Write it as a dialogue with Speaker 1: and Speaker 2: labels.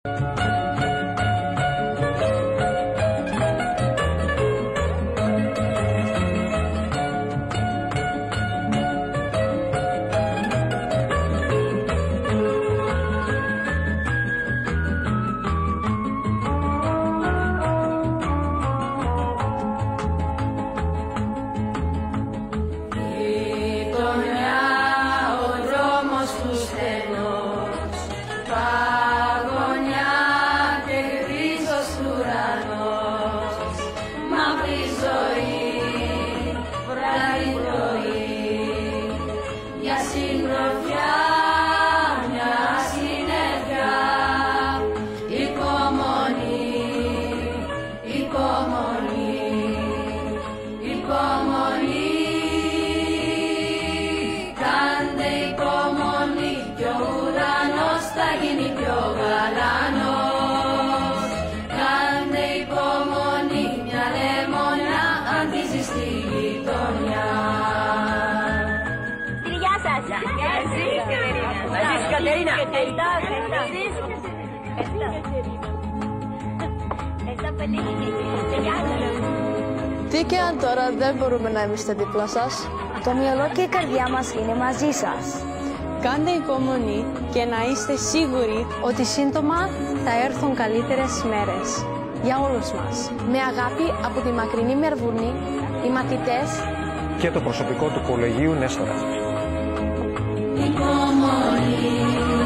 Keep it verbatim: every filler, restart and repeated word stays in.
Speaker 1: Κατερίνα.
Speaker 2: Τι και αν τώρα δεν μπορούμε να είμαστε δίπλα σας,
Speaker 3: το μυαλό και η καρδιά μας είναι μαζί σας.
Speaker 4: Κάντε υπομονή και να είστε σίγουροι
Speaker 2: ότι σύντομα θα έρθουν καλύτερες μέρες για όλους μας. Με αγάπη από τη μακρινή Μερβούνη, οι μαθητές
Speaker 5: και το προσωπικό του Κολεγίου Νέστορα.
Speaker 6: Υπομονή.